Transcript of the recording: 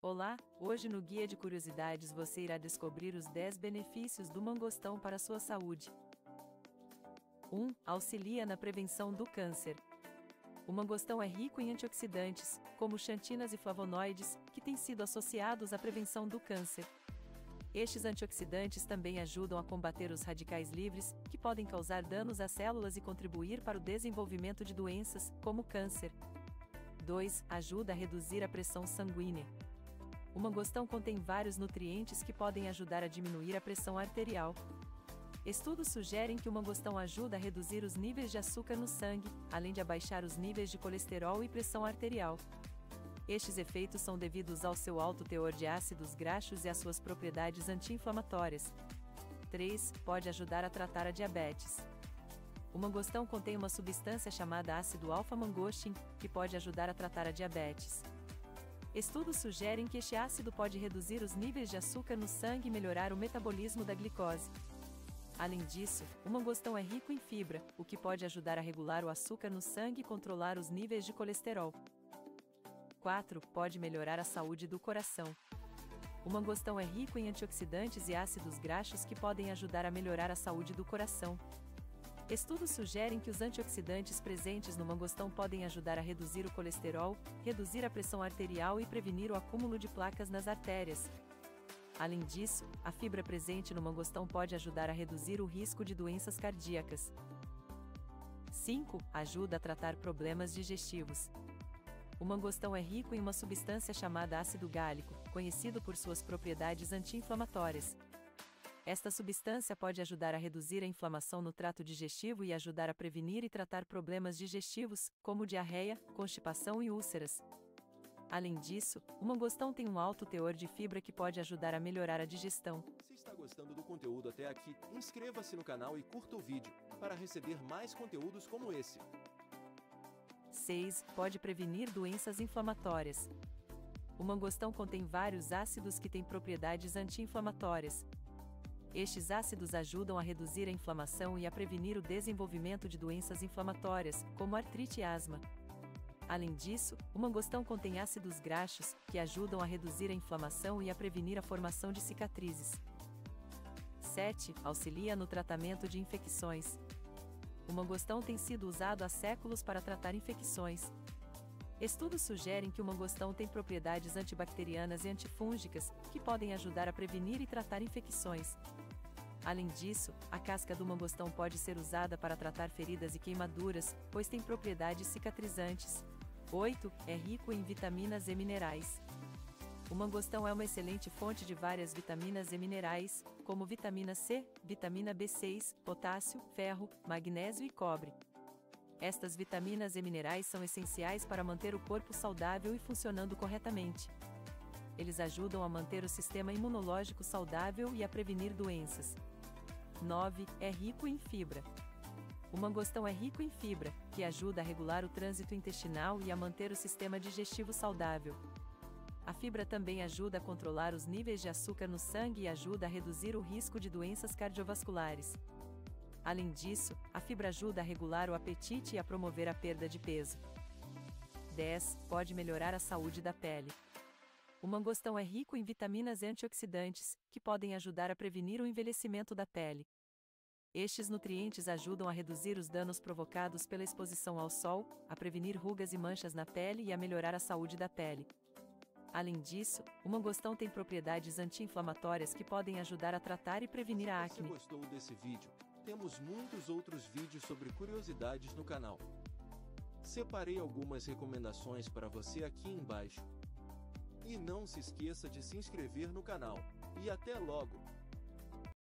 Olá, hoje no Guia de Curiosidades você irá descobrir os 10 benefícios do mangostão para a sua saúde. 1. Auxilia na prevenção do câncer. O mangostão é rico em antioxidantes, como xantinas e flavonoides, que têm sido associados à prevenção do câncer. Estes antioxidantes também ajudam a combater os radicais livres, que podem causar danos às células e contribuir para o desenvolvimento de doenças, como câncer. 2. Ajuda a reduzir a pressão sanguínea. O mangostão contém vários nutrientes que podem ajudar a diminuir a pressão arterial. Estudos sugerem que o mangostão ajuda a reduzir os níveis de açúcar no sangue, além de abaixar os níveis de colesterol e pressão arterial. Estes efeitos são devidos ao seu alto teor de ácidos graxos e às suas propriedades anti-inflamatórias. 3. Pode ajudar a tratar a diabetes. O mangostão contém uma substância chamada ácido alfa-mangostin, que pode ajudar a tratar a diabetes. Estudos sugerem que este ácido pode reduzir os níveis de açúcar no sangue e melhorar o metabolismo da glicose. Além disso, o mangostão é rico em fibra, o que pode ajudar a regular o açúcar no sangue e controlar os níveis de colesterol. 4. Pode melhorar a saúde do coração. O mangostão é rico em antioxidantes e ácidos graxos que podem ajudar a melhorar a saúde do coração. Estudos sugerem que os antioxidantes presentes no mangostão podem ajudar a reduzir o colesterol, reduzir a pressão arterial e prevenir o acúmulo de placas nas artérias. Além disso, a fibra presente no mangostão pode ajudar a reduzir o risco de doenças cardíacas. 5. Ajuda a tratar problemas digestivos. O mangostão é rico em uma substância chamada ácido gálico, conhecido por suas propriedades anti-inflamatórias. Esta substância pode ajudar a reduzir a inflamação no trato digestivo e ajudar a prevenir e tratar problemas digestivos, como diarreia, constipação e úlceras. Além disso, o mangostão tem um alto teor de fibra que pode ajudar a melhorar a digestão. Se está gostando do conteúdo até aqui, inscreva-se no canal e curta o vídeo, para receber mais conteúdos como esse. 6. Pode prevenir doenças inflamatórias. O mangostão contém vários ácidos que têm propriedades anti-inflamatórias. Estes ácidos ajudam a reduzir a inflamação e a prevenir o desenvolvimento de doenças inflamatórias, como artrite e asma. Além disso, o mangostão contém ácidos graxos, que ajudam a reduzir a inflamação e a prevenir a formação de cicatrizes. 7. Auxilia no tratamento de infecções. O mangostão tem sido usado há séculos para tratar infecções. Estudos sugerem que o mangostão tem propriedades antibacterianas e antifúngicas, que podem ajudar a prevenir e tratar infecções. Além disso, a casca do mangostão pode ser usada para tratar feridas e queimaduras, pois tem propriedades cicatrizantes. 8. É rico em vitaminas e minerais. O mangostão é uma excelente fonte de várias vitaminas e minerais, como vitamina C, vitamina B6, potássio, ferro, magnésio e cobre. Estas vitaminas e minerais são essenciais para manter o corpo saudável e funcionando corretamente. Eles ajudam a manter o sistema imunológico saudável e a prevenir doenças. 9. É rico em fibra. O mangostão é rico em fibra, que ajuda a regular o trânsito intestinal e a manter o sistema digestivo saudável. A fibra também ajuda a controlar os níveis de açúcar no sangue e ajuda a reduzir o risco de doenças cardiovasculares. Além disso, a fibra ajuda a regular o apetite e a promover a perda de peso. 10. Pode melhorar a saúde da pele. O mangostão é rico em vitaminas e antioxidantes, que podem ajudar a prevenir o envelhecimento da pele. Estes nutrientes ajudam a reduzir os danos provocados pela exposição ao sol, a prevenir rugas e manchas na pele e a melhorar a saúde da pele. Além disso, o mangostão tem propriedades anti-inflamatórias que podem ajudar a tratar e prevenir a acne. Se você gostou desse vídeo, temos muitos outros vídeos sobre curiosidades no canal. Separei algumas recomendações para você aqui embaixo. E não se esqueça de se inscrever no canal. E até logo!